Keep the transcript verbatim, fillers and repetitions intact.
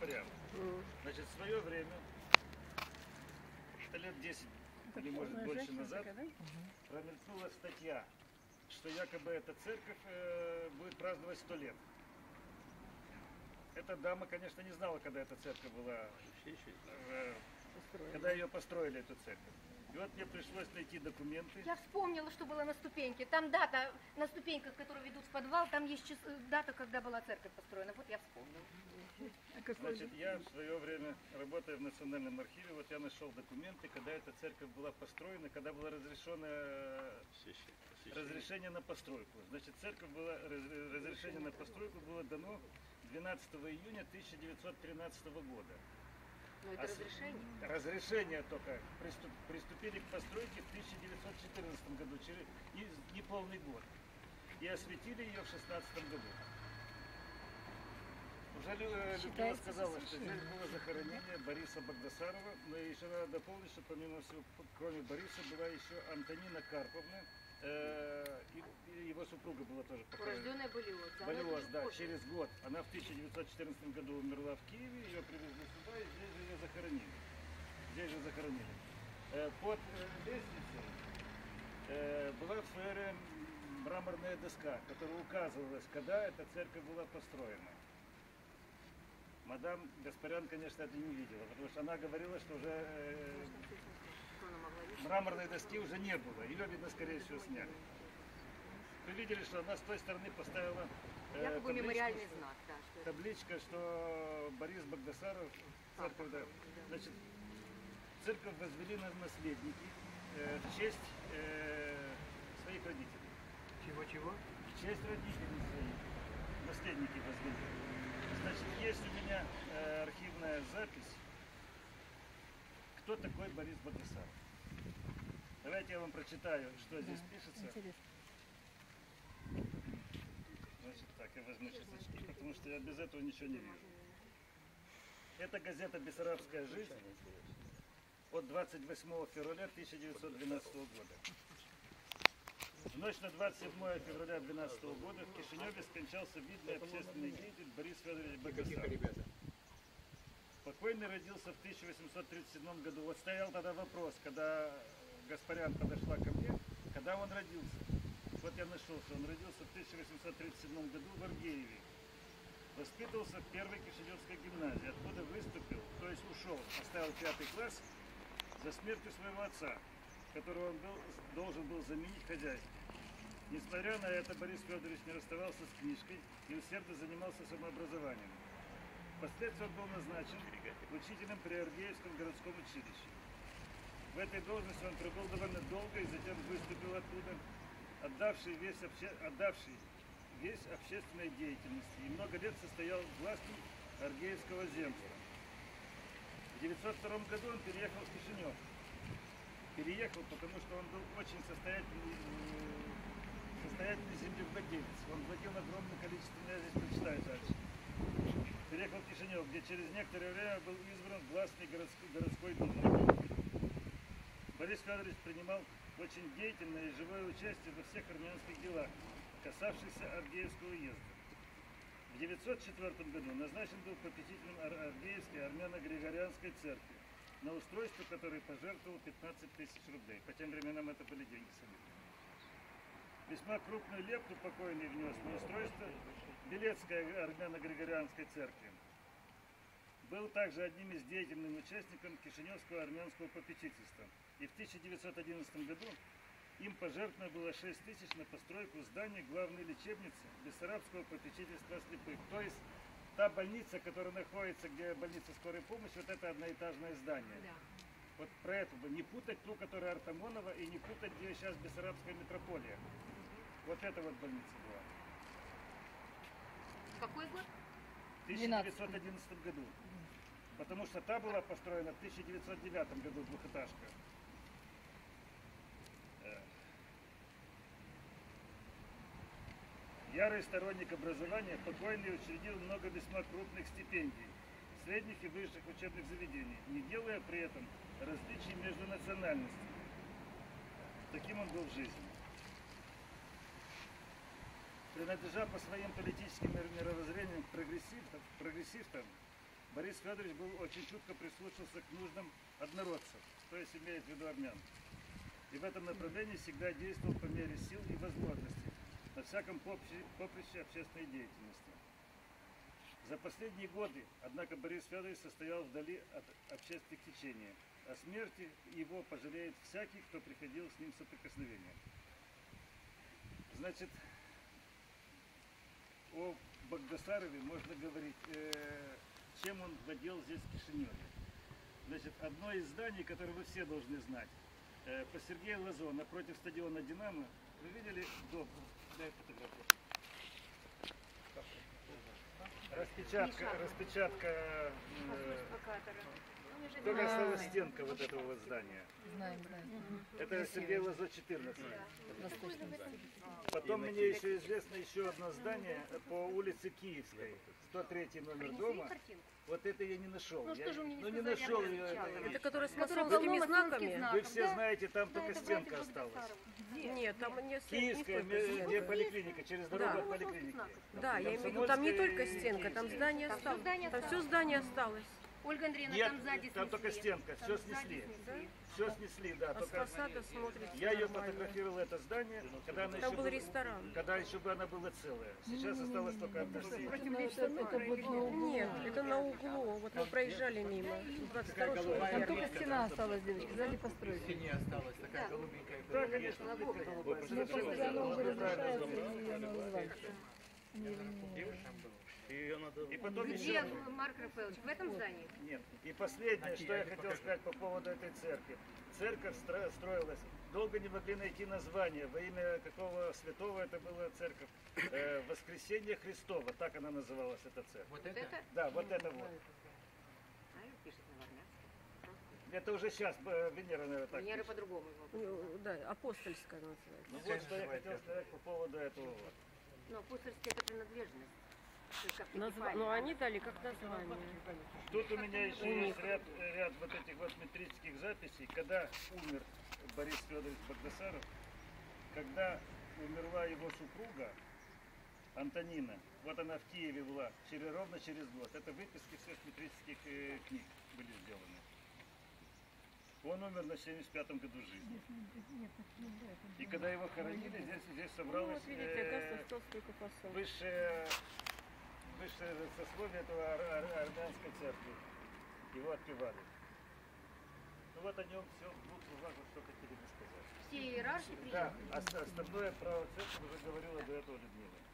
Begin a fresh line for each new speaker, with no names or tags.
порядок. Значит, в свое время, лет десять или может больше назад, промелькнула статья, что якобы эта церковь э, будет праздновать сто лет. Эта дама, конечно, не знала, когда эта церковь была, э, когда ее построили, эту церковь. И вот мне пришлось найти документы.
Я вспомнила, что было на ступеньке. Там дата, на ступеньках, которые ведут в подвал, там есть час, дата, когда была церковь построена. Вот я вспомнила.
Значит, я в свое время, работая в Национальном архиве, вот я нашел документы, когда эта церковь была построена, когда было разрешено разрешение на постройку. Значит, церковь была, разрешение на постройку было дано двенадцатого июня тысяча девятьсот тринадцатого года.
Ну, это
а
разрешение?
Разрешение только. Приступ, приступили к постройке в тысяча девятьсот четырнадцатом году, через неполный год. И осветили ее в шестнадцатом году. Уже Людмила сказала, что здесь было захоронение Бориса Багдасарова, но еще надо дополнить, что помимо всего, кроме Бориса, была еще Антонина Карповна, э, и, и его супруга была тоже похоронена.
Урожденная Болиоз.
Болиоз, да, через год. Она в тысяча девятьсот четырнадцатом году умерла в Киеве, ее привезли сюда, и здесь же ее захоронили. Здесь же захоронили. Э, под э, лестницей э, была в свое время мраморная доска, которая указывалась, когда эта церковь была построена. Мадам Гаспарян, конечно, это не видела, потому что она говорила, что уже э, мраморной доски уже не было. Ее, видно, скорее всего, сняли. Вы видели, что она с той стороны поставила э,
якобы мемориальный
что,
знак, да, что
табличка, что Борис Багдасаров, церковь, да. Значит, церковь возвели на наследники э, в честь э, своих родителей.
Чего-чего?
В честь родителей своих. Наследники возвели. Значит, есть у меня э, архивная запись, кто такой Борис Багдасаров. Давайте я вам прочитаю, что да, здесь пишется. Интересно. Значит, так, я возьму сейчас очки, потому что я без этого ничего не вижу. Это газета «Бессарабская жизнь» от двадцать восьмого февраля тысяча девятьсот двенадцатого года. В ночь на двадцать седьмое февраля две тысячи двенадцатого года в Кишиневе скончался видный общественный деятель Борис Федорович Багдасаров. Покойный родился в тысяча восемьсот тридцать седьмом году. Вот стоял тогда вопрос, когда Гаспарян подошла ко мне, когда он родился. Вот я нашел, что он родился в тысяча восемьсот тридцать седьмом году в Аргееве. Воспитывался в первой Кишиневской гимназии, откуда выступил, то есть ушел, оставил пятый класс за смертью своего отца, которого он был, должен был заменить хозяйство. Несмотря на это, Борис Федорович не расставался с книжкой и усердно занимался самообразованием. Впоследствии он был назначен учителем при Аргеевском городском училище. В этой должности он пробыл довольно долго и затем выступил оттуда, отдавший весь, обще... отдавший весь общественной деятельности, и много лет состоял в власти Аргеевского земства. В девятьсот втором году он переехал в Кишинев. Переехал, потому что он был очень состоятельный, состоятельный землевладелец. Он владел огромным количеством, я здесь прочитаю дальше. Переехал в Кишинев, где через некоторое время был избран в властный городской, городской думой. Борис Федорович принимал очень деятельное и живое участие во всех армянских делах, касавшихся Аргеевского уезда. В девятьсот четвёртом году назначен был попечителем Аргеевской армяно-григорианской церкви, на устройство которой пожертвовал пятнадцать тысяч рублей. По тем временам это были деньги солидные. Весьма крупную лепту покойный внес на устройство Белецкой армяно-григорианской церкви. Был также одним из деятельных участников Кишиневского армянского попечительства. И в тысяча девятьсот одиннадцатом году им пожертвовано было шесть тысяч на постройку здания главной лечебницы Бессарабского попечительства слепых. То есть та больница, которая находится, где больница скорой помощи, вот это одноэтажное здание. Да. Вот про это бы не путать ту, которая Артамонова, и не путать, где сейчас Бессарабская метрополия. Вот это вот больница была.
Какой год?
В тысяча девятьсот одиннадцатом году. Потому что та была построена в тысяча девятьсот девятом году, двухэтажка. Ярый сторонник образования, покойный учредил много весьма крупных стипендий, средних и высших учебных заведений, не делая при этом различий между национальностями. Таким он был в жизни. Принадлежа по своим политическим мировоззрениям к прогрессивам, Борис Федорович был очень чутко прислушался к нуждам однородцев, то есть имеет в виду армян. И в этом направлении всегда действовал по мере сил и возможностей на всяком поприще, поприще общественной деятельности. За последние годы, однако, Борис Федорович состоял вдали от общественных течений. О смерти его пожалеет всякий, кто приходил с ним в соприкосновение. Значит, о Багдасарове можно говорить, э, чем он владел здесь в Кишиневе. Значит, одно из зданий, которое вы все должны знать, э, по Сергею Лазо, напротив стадиона «Динамо», вы видели дом? Дай фотографию. Распечатка, распечатка, э, только осталась стенка вот этого вот здания.
Знаем, знаем.
Это Сергей Лазо, четырнадцать.
Восточный.
Потом мне еще известно еще одно здание по улице Киевской, сто третий номер дома. Вот это я не нашел.
Ну,
Я,
что же вы мне не
ну, не
сказали,
нашел
я
ее.
распечатала.
Это который с
Который
масонскими
был
знаками?
масонский
Вы
знак.
все
Да.
знаете, там
Да,
только
это
стенка
братья
осталась.
Багдасаровы.
Нет, там не, с- не
Киевская,
только
где
стенка.
поликлиника, через дорогу
Да.
от поликлиники.
Да, я имею в виду, там не только
Комсомольская и
стенка, там
Киевская.
здание
Там всё
осталось.
здание
Там все
осталось.
здание осталось.
Ольга Андреевна,
Нет,
там сзади
там только
снесли.
стенка,
Там
все
сзади
снесли.
снесли.
Все снесли, да.
А с
Только
фасада смотрится
я ее
нормально.
фотографировал, это здание, когда она
Там
еще
был
была-
ресторан.
когда еще бы она была целая. Сейчас осталось только одна стена.
Ну, это, это вот на углу.
Нет, это на углу. Вот мы проезжали мимо. двадцать второго
Там только
наверное.
стена осталась, девочки, сзади постройки.
Не осталось, такая голубенькая.
Да, конечно, плитка голубая.
Ну,
Совершенно
после оно уже
верно.
разрушается и ее называется.
И потом
Где,
еще...
Марк Рафаэлович, в этом здании?
Нет. И последнее, что я хотел сказать по поводу этой церкви. Церковь стро- строилась, долго не могли найти название, во имя какого святого это была церковь. Э, Воскресение Христово, так она называлась, эта церковь.
Вот
Это?
это?
Да, вот это вот. Это уже сейчас Венера, наверное, так
Венера
пишет.
по-другому.
Ну, да, апостольская называется.
Ну вот что я хотел сказать по поводу этого. вот.
Но апостольская это принадлежность. То есть как
Назва-
Епифания.
Ну, они дали как название.
Тут у меня еще есть ряд, ряд вот этих вот метрических записей, когда умер Борис Федорович Багдасаров, когда умерла его супруга Антонина, вот она в Киеве была, через, ровно через год. Это выписки всех метрических э, книг были сделаны. Он умер на семьдесят пятом году жизни. И когда его хоронили, здесь, здесь
Ну,
собралось
вот видите,
э,
оказывается, стол столько фасов.
высшее, высшее сословие этого ар- ар- армянской церкви. Его отпевали. Ну вот о нем все в двух словах, вот что хотели бы сказать.
Все иерархи
Да,
приехали.
ост- остальное право церкви уже говорила до этого Людмила.